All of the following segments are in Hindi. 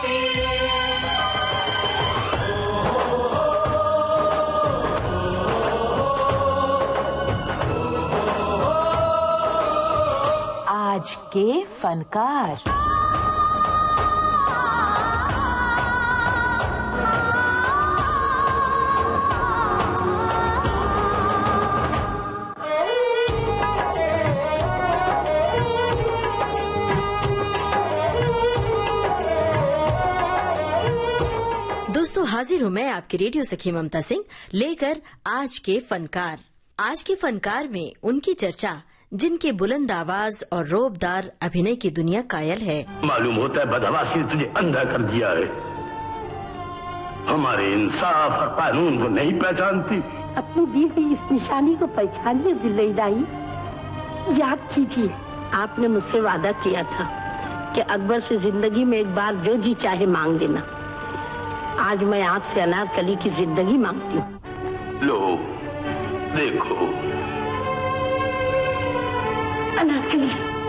आज के फनकार। दोस्तों, हाजिर हूँ मैं आपकी रेडियो सखी ममता सिंह लेकर आज के फनकार। आज के फनकार में उनकी चर्चा जिनकी बुलंद आवाज और रोबदार अभिनय की दुनिया कायल है। मालूम होता है बदहवासी ने तुझे अंधा कर दिया है। हमारे इंसाफ और कानून को नहीं पहचानती। अपनी दी हुई इस निशानी को पहचानिए जिल्लई। याद कीजिए, आपने मुझसे वादा किया था कि अकबर से जिंदगी में एक बार जो जी चाहे मांग देना। आज मैं आपसे अनारकली की जिंदगी मांगती हूँ। लो देखो अनारकली,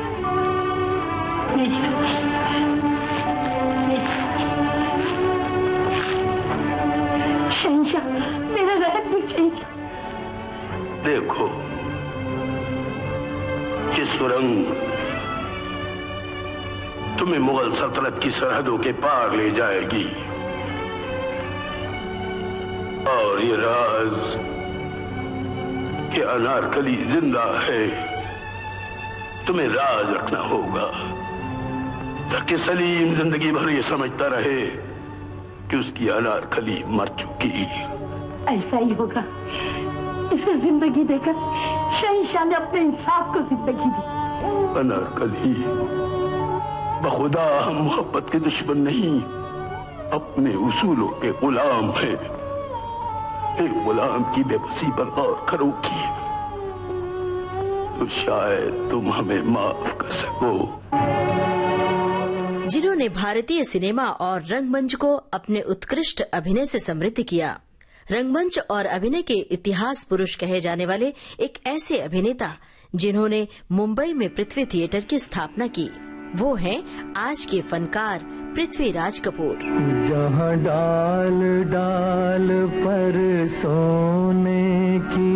मेरी शहंशाह, मेरा रहम शहंशाह। देखो ये सुरंग तुम्हें मुगल सल्तनत की सरहदों के पार ले जाएगी और ये राज कि अनारकली जिंदा है तुम्हें राज रखना होगा ताकि सलीम जिंदगी भर ये समझता रहे कि उसकी अनारकली मर चुकी। ऐसा ही होगा। इसे जिंदगी देकर शहंशाह ने अपने इंसाफ को जिंदगी दी। अनारकली, बखुदा हम मोहब्बत के दुश्मन नहीं, अपने उसूलों के गुलाम हैं। एक गुलाम की बेबसी पर गौर करोगी तो शायद तुम हमें माफ कर सको। जिन्होंने भारतीय सिनेमा और रंगमंच को अपने उत्कृष्ट अभिनय से समृद्ध किया। रंगमंच और अभिनय के इतिहास पुरुष कहे जाने वाले एक ऐसे अभिनेता जिन्होंने मुंबई में पृथ्वी थिएटर की स्थापना की, वो हैं आज के फनकार पृथ्वीराज कपूर। जहाँ डाल डाल पर सोने की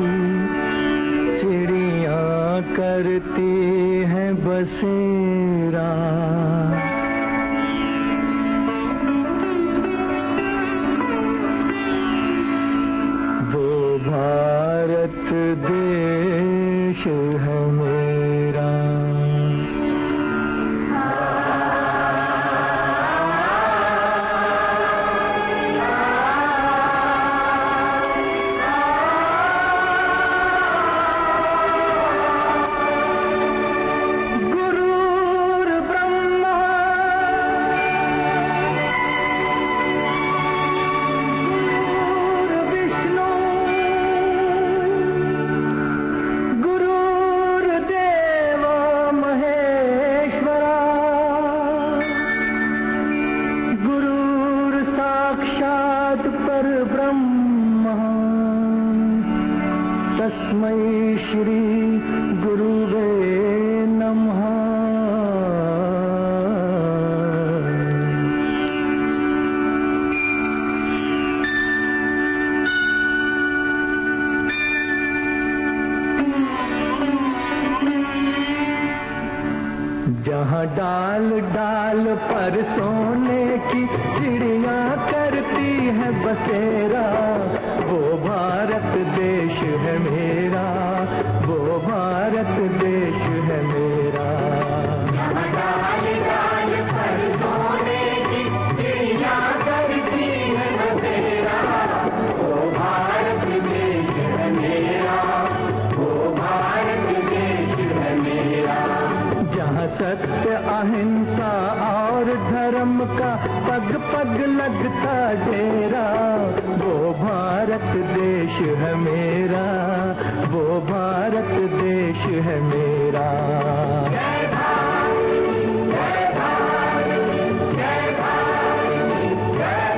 चिड़ियाँ करती हैं बसेरा, वो भारत देश है मेरा। तस्मै श्री गुरुवे नमः। जहाँ डाल डाल पर सोने की चिड़ियाँ करती है बसेरा, वो भारत देश है मेरा, वो भारत देश है मेरा। जहाँ डाल डाल पर सोने की चिड़ियाँ करती है बसेरा, वो भारत देश है मेरा, वो भारत देश है मेरा। जहाँ सत्य अहिंसा और धर्म का पग पग लगता डेरा, वो भारत देश है मेरा, वो भारत देश है मेरा। जय भारत, जय भारत, जय भारत, जय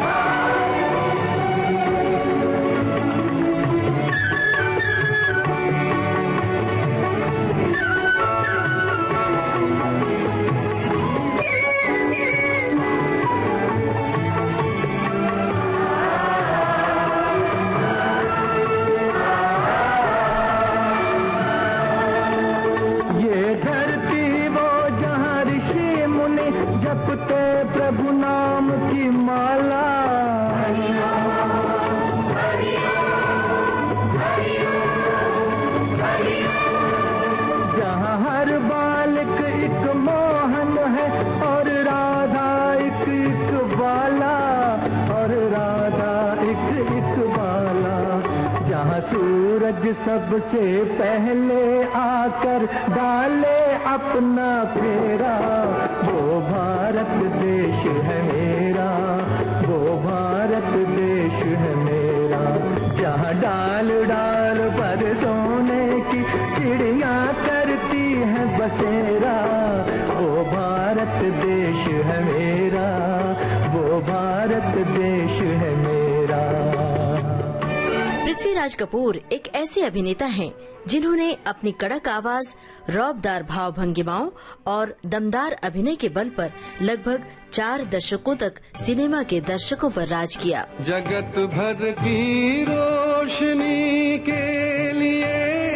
हर बालक एक मोहन है और राधा एक बाला, और राधा एक बाला। जहाँ सूरज सबसे पहले आकर डाले अपना फेरा, वो भारत देश है मेरा, वो भारत देश है मेरा। जहाँ डाल डाल पर सोने की चिड़िया करती है बसेरा, वो भारत देश है मेरा, वो भारत देश है मेरा। पृथ्वीराज कपूर एक ऐसे अभिनेता हैं जिन्होंने अपनी कड़क आवाज, रौबदार भाव भंगिमाओं और दमदार अभिनय के बल पर लगभग 4 दशकों तक सिनेमा के दर्शकों पर राज किया। जगत भर की रोशनी के लिए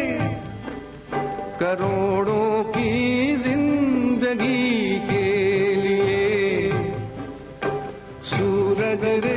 करोड़ों की जिंदगी के लिए सूरज रे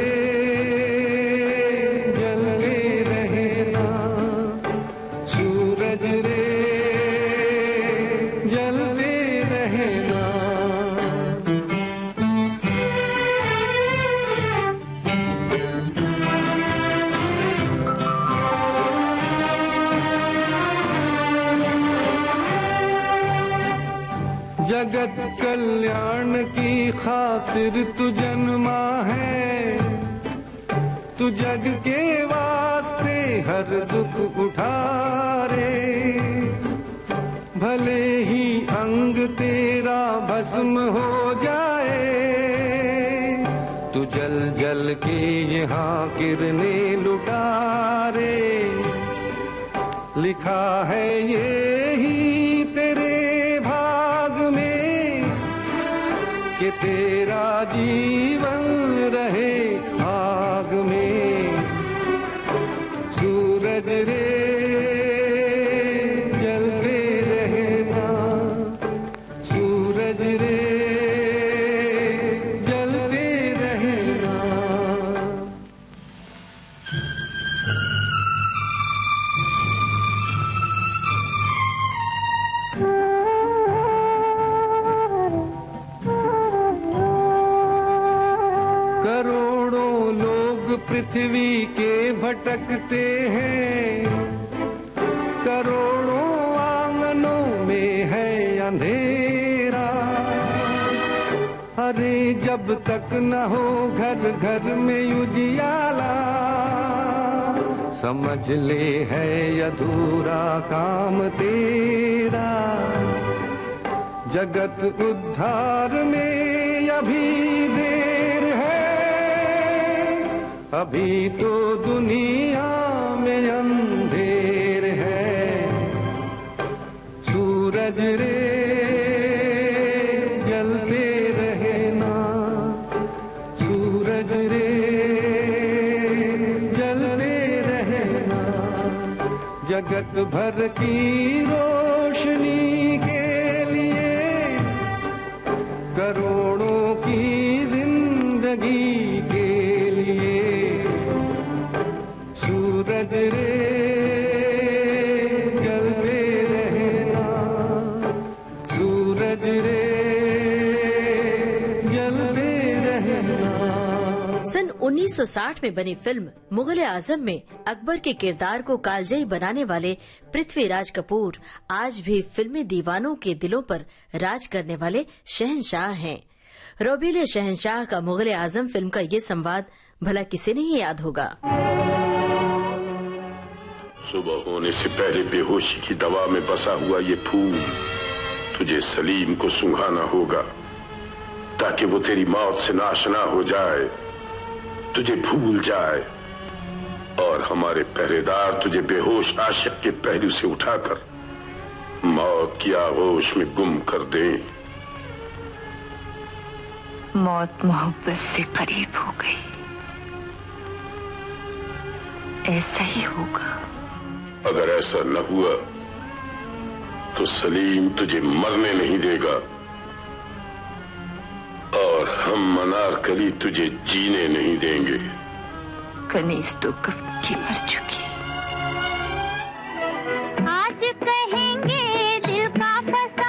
जगत कल्याण की खातिर तू जन्मा है, तू जग के वास्ते हर दुख उठारे। भले ही अंग तेरा भस्म हो जाए, तू जल जल के यहाँ किरणें लुटारे। लिखा है ये ही तेरे कि तेरा जीवन रहे आग में। सूरज रे जलते रहना, सूरज रे जलते रहना। करोड़ों लोग पृथ्वी के भटकते हैं, करोड़ों आंगनों में है अंधेरा। अरे जब तक न हो घर घर में उजियाला, समझ ले है अधूरा काम तेरा। जगत उद्धार में अभी देर है, अभी तो दुनिया में अंधेर है। सूरज रे जलते रहना, सूरज रे जलते रहना। जगत भर की रोशनी के लिए करोड़ों की जिंदगी के लिए सूरज रे जलते रहना, सूरज रे जलते रहना। सन 1960 में बनी फिल्म मुगल आजम में अकबर के किरदार को कालजयी बनाने वाले पृथ्वीराज कपूर आज भी फिल्मी दीवानों के दिलों पर राज करने वाले शहंशाह हैं। रोबीले शहंशाह का मुगल आजम फिल्म का ये संवाद भला किसे नहीं याद होगा। सुबह होने से पहले बेहोशी की दवा में बसा हुआ ये फूल तुझे सलीम को सुंघाना होगा, ताकि वो तेरी मौत से नाशना हो जाए, तुझे भूल जाए और हमारे पहरेदार तुझे बेहोश आशिक के पहलू से उठाकर मौत की आगोश में गुम कर दे। मौत मोहब्बत से करीब हो गई, ऐसा ही होगा। अगर ऐसा न हुआ तो सलीम तुझे मरने नहीं देगा और हम अनारकली तुझे जीने नहीं देंगे। कनीज तो कब की मर चुकी। आज कहेंगे दिल का फसा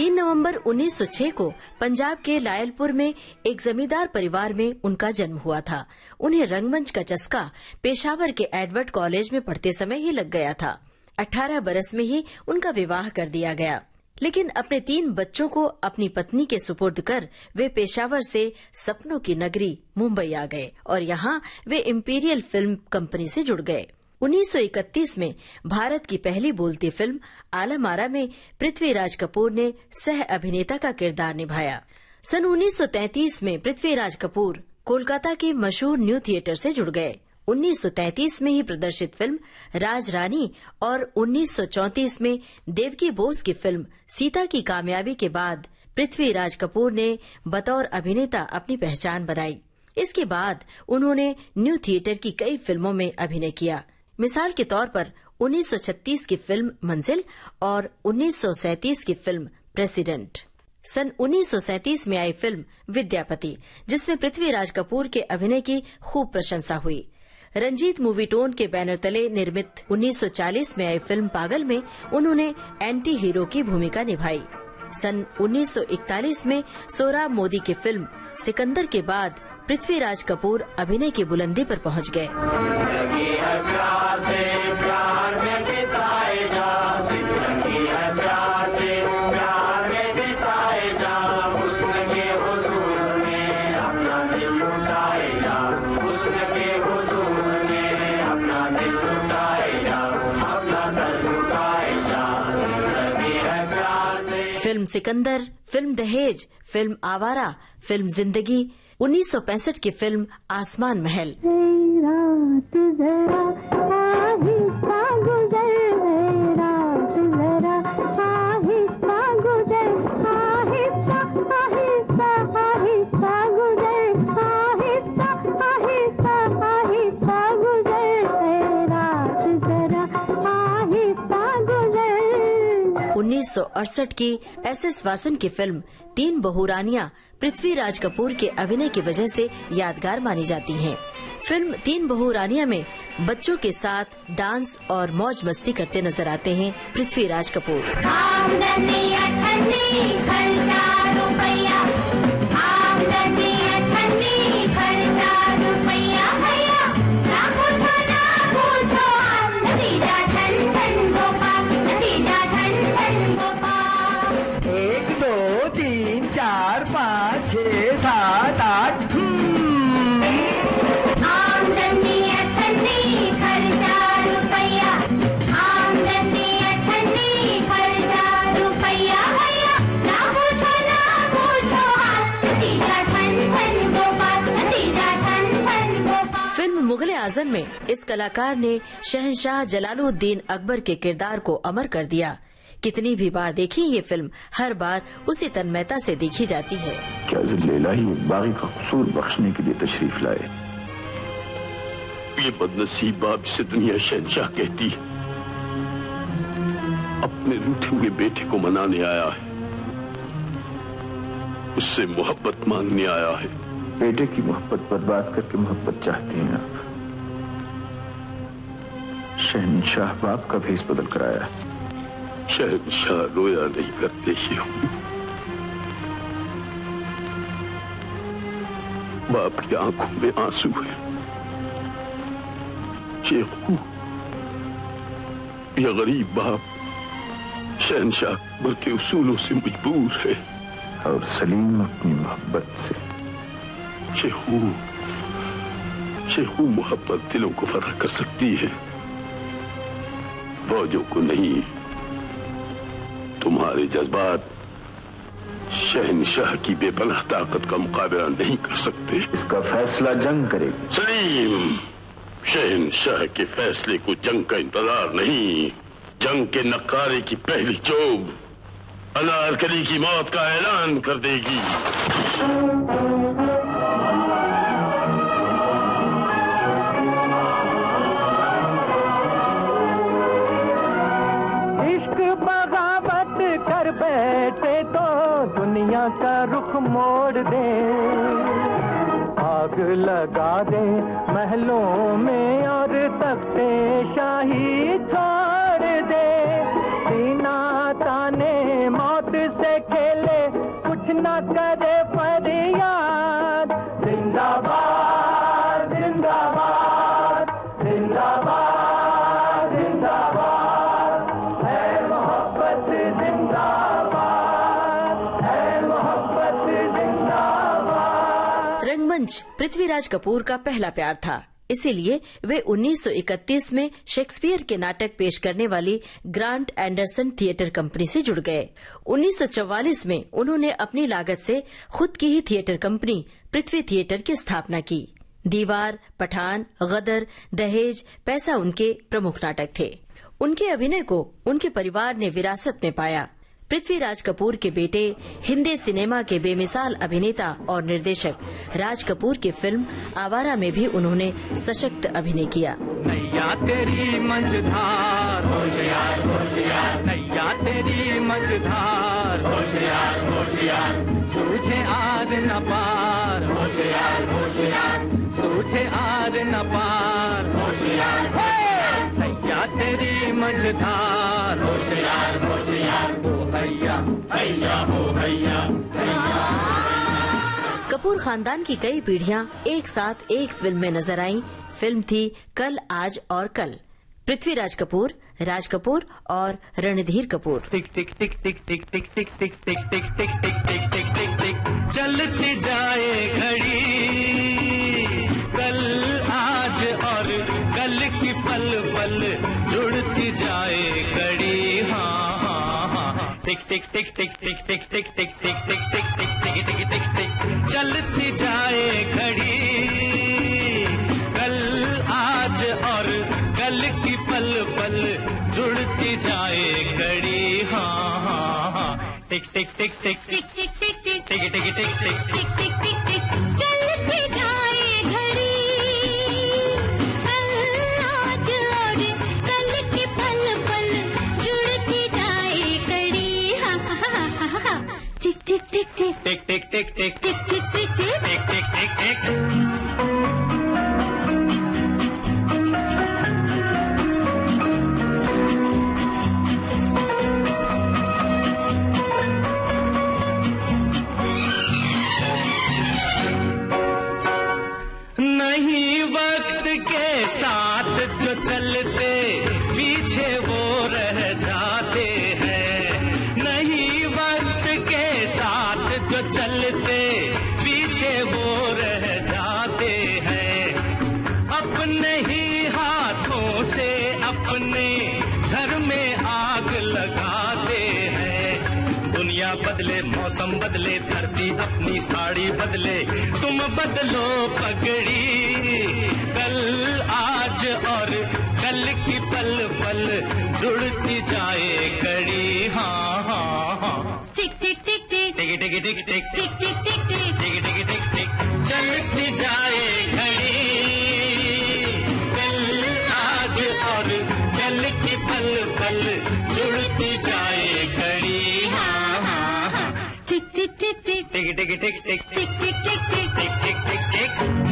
3 नवंबर 1906 को पंजाब के लायलपुर में एक जमींदार परिवार में उनका जन्म हुआ था। उन्हें रंगमंच का चस्का पेशावर के एडवर्ड कॉलेज में पढ़ते समय ही लग गया था। 18 बरस में ही उनका विवाह कर दिया गया, लेकिन अपने 3 बच्चों को अपनी पत्नी के सुपुर्द कर वे पेशावर से सपनों की नगरी मुंबई आ गए और यहाँ वे इंपीरियल फिल्म कंपनी से जुड़ गए। 1931 में भारत की पहली बोलती फिल्म आलम आरा में पृथ्वीराज कपूर ने सह अभिनेता का किरदार निभाया। सन 1933 में पृथ्वीराज कपूर कोलकाता के मशहूर न्यू थिएटर से जुड़ गए। 1933 में ही प्रदर्शित फिल्म राज रानी और 1934 में देवकी बोस की फिल्म सीता की कामयाबी के बाद पृथ्वीराज कपूर ने बतौर अभिनेता अपनी पहचान बनाई। इसके बाद उन्होंने न्यू थिएटर की कई फिल्मों में अभिनय किया। मिसाल के तौर पर 1936 की फिल्म मंजिल और 1937 की फिल्म प्रेसिडेंट। सन 1937 में आई फिल्म विद्यापति, जिसमें पृथ्वीराज कपूर के अभिनय की खूब प्रशंसा हुई। रंजीत मूवीटोन के बैनर तले निर्मित 1940 में आई फिल्म पागल में उन्होंने एंटी हीरो की भूमिका निभाई। सन 1941 में सोहराब मोदी की फिल्म सिकंदर के बाद पृथ्वीराज कपूर अभिनय की बुलंदी पर पहुंच गए। Film Sikandar, film Dahej, film Awara, film Zindagi, 1965 की फिल्म आसमान महल। उन्नीस 1968 की SS वासन की फिल्म 3 बहुरानियां पृथ्वीराज कपूर के अभिनय की वजह से यादगार मानी जाती हैं। फिल्म 3 बहुरानियां में बच्चों के साथ डांस और मौज मस्ती करते नजर आते हैं पृथ्वीराज कपूर। मुगल आजम में इस कलाकार ने शहंशाह जलालुद्दीन अकबर के किरदार को अमर कर दिया। कितनी भी बार देखी ये फिल्म, हर बार उसी तन्मयता से देखी जाती है। क्या इलाही बागी का कसूर बख्शने के लिए तशरीफ लाए। ये बदनसीब बाप से दुनिया शहंशाह कहती है, अपने रूठे हुए बेटे को मनाने आया है, उससे मोहब्बत मांगने आया है। बेटे की मोहब्बत बर्बाद करके मोहब्बत चाहती हैं आप। शहंशाह बाप का भेष बदल कर आया। शहंशाह रोया नहीं करते शेखू, बाप की आंखों में आंसू है। शेखू, यह गरीब बाप शहंशाह अकबर के उसूलों से मजबूर है और सलीम अपनी मोहब्बत से। शेखू मोहब्बत दिलों को फतह कर सकती है, फौजों को नहीं। तुम्हारे जज्बात शहंशाह की बेपनाह ताकत का मुकाबला नहीं कर सकते। इसका फैसला जंग करेगी। सलीम, शहंशाह के फैसले को जंग का इंतजार नहीं, जंग के नक्कारे की पहली चोब अनारकली की मौत का ऐलान कर देगी। बैठे तो दुनिया का रुख मोड़ दे, आग लगा दे महलों में और तख्ते शाही छोड़ दे, सीना ताने मौत से खेले कुछ ना करे फरियाद। जिंदाबाद जिंदाबाद जिंदाबाद जिंदाबाद, है मोहब्बत जिंदाबाद, है मोहब्बत जिंदाबाद। रंगमंच पृथ्वीराज कपूर का पहला प्यार था, इसीलिए वे 1931 में शेक्सपियर के नाटक पेश करने वाली ग्रांट एंडरसन थिएटर कंपनी से जुड़ गए। 1944 में उन्होंने अपनी लागत से खुद की ही थिएटर कंपनी पृथ्वी थिएटर की स्थापना की। दीवार, पठान, गदर, दहेज, पैसा उनके प्रमुख नाटक थे। उनके अभिनय को उनके परिवार ने विरासत में पाया। पृथ्वीराज कपूर के बेटे हिंदी सिनेमा के बेमिसाल अभिनेता और निर्देशक राज कपूर की फिल्म आवारा में भी उन्होंने सशक्त अभिनय किया। नैया तेरी मझधार होशियार होशियार, नैया तेरी मझधार होशियार होशियार, सूझे आर न पार होशियार होशियार, सूझे आर न पार होशियार, नैया तेरी मझधार होशियार होशियार, हो भैया भैया हो भैया भैया। कपूर खानदान की कई पीढ़ियां एक साथ एक फिल्म में नजर आईं। फिल्म थी कल आज और कल। पृथ्वीराज कपूर, राज कपूर और रणधीर कपूर। टिक टिक टिक टिक टिक टिक टिक टिक टिक टिक टिक टिक टिक टिक टिक टिक, चलती जाए घड़ी, कल आज और कल की पल पल जुड़ती जाए कड़ी। हाँ हाँ हाँ, टिक टिक टिक टिक टिक टिक टिक टिक टिक टिक टिक टिक टिक टिक टिक टिक, चलती जाए घड़ी, कल आज और कल की पल पल जुड़ती जाए कड़ी। हाँ हाँ हाँ, टिक टिक टिक टिक टिक टिक टिक टिक टिक टिक टिक टिक टिक टिक टिक, चलती जाए घड़ी, कल आज और कल की पल पल जुड़ती जाए कड़ी। हाँ हाँ हाँ हाँ, टिक टिक टिक टिक टिक टिक टिक टिक टिक टिक टिक टिक टिक टिक टिक। नहीं वक्त के साथ जो चलते पीछे वो रह जाते हैं, नहीं वक्त के साथ जो चलते पीछे वो रह जाते हैं, अपने ही हाथों से अपने घर में आग लगाते हैं। दुनिया बदले, मौसम बदले, धरती अपनी साड़ी बदले, तुम बदलो पगड़ी, कल आज और कल की पल पल जुड़ती जाए कड़ी। हाँ हाँ हाँ, टिक टिक टिक टिक टिक टिक टिक टिक टिक टिक टिक टिक टिक टिक टिक, चलती जाए घड़ी, कल आज और कल की पल पल जुड़ती जाए कड़ी। हाँ हाँ हाँ, टिक टिक टिक टिक टिक टिक टिक टिक टिक टिक टिक टिक टिक टिक टिक।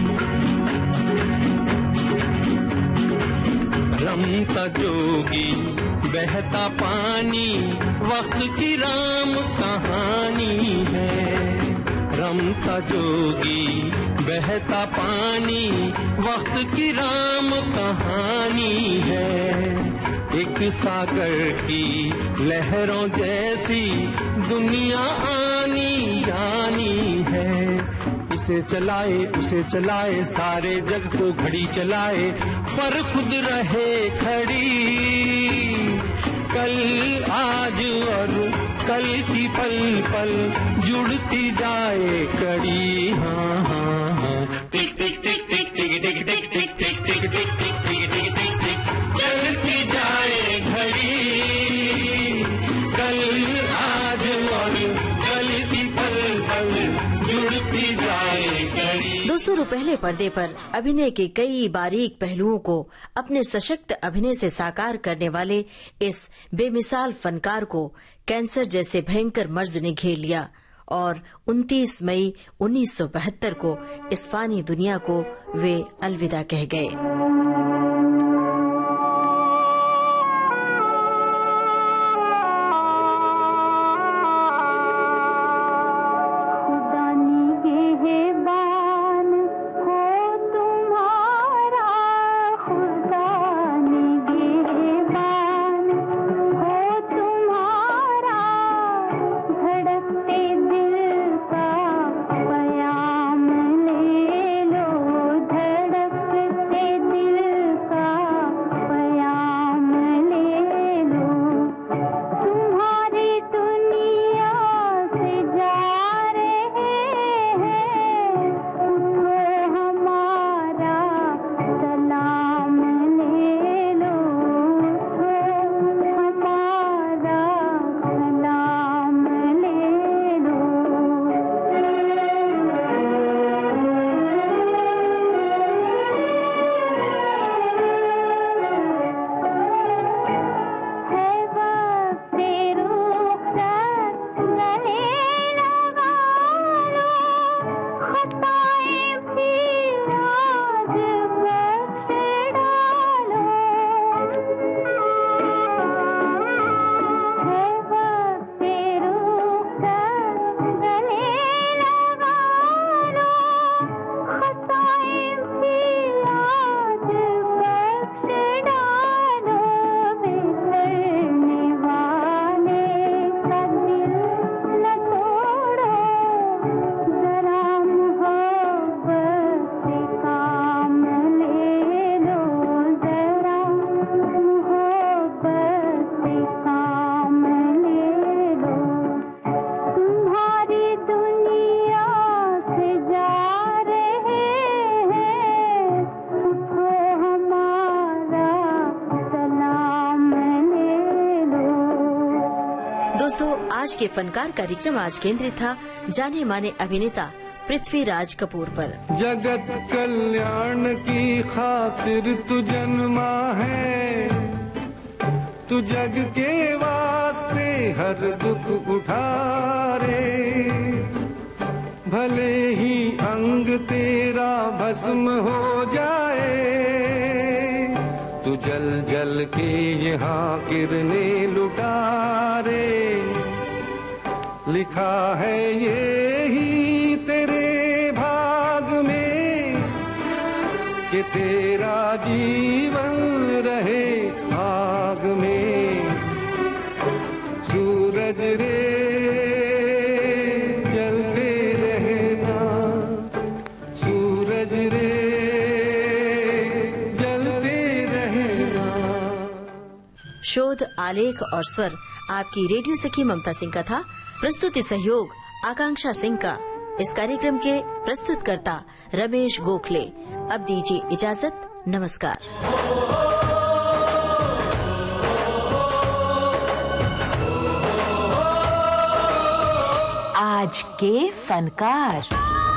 रमता जोगी बहता पानी, वक्त की राम कहानी है। रमता जोगी बहता पानी, वक्त की राम कहानी है। एक सागर की लहरों जैसी दुनिया आनी जानी है। इसे चलाए सारे जग को घड़ी चलाए, पर खुद रहे खड़ी, कल आज और कल की पल पल जुड़ती जाए कड़ी। हाँ हाँ हाँ, टिक टिक टिक टिक टिक टिक टिक टिक टिक टिक टिक टिक टिक टिक, चलती जाए घड़ी, कल आज और कल की पल पल जुड़ती जाए कड़ी। दोस्तों, पहले पर्दे पर अभिनय के कई बारीक पहलुओं को अपने सशक्त अभिनय से साकार करने वाले इस बेमिसाल फनकार को कैंसर जैसे भयंकर मर्ज ने घेर लिया और 29 मई 1972 को इस फानी दुनिया को वे अलविदा कह गए। आज के फनकार कार्यक्रम आज केंद्रित था जाने माने अभिनेता पृथ्वीराज कपूर पर। जगत कल्याण की खातिर तू जन्मा है, तू जग के वास्ते हर दुख उठा रे। भले ही अंग तेरा भस्म हो जाए, तू जल जल के यहाँ किरणें लुटा रे। लिखा है ये ही तेरे भाग में कि तेरा जीवन रहे आग में। सूरज रे जलते रहना, सूरज रे जलते रहना। शोध, आलेख और स्वर आपकी रेडियो सखी ममता सिंह का था। प्रस्तुति सहयोग आकांक्षा सिंह का। इस कार्यक्रम के प्रस्तुतकर्ता रमेश गोखले। अब दीजिए इजाजत, नमस्कार। आज के फनकार।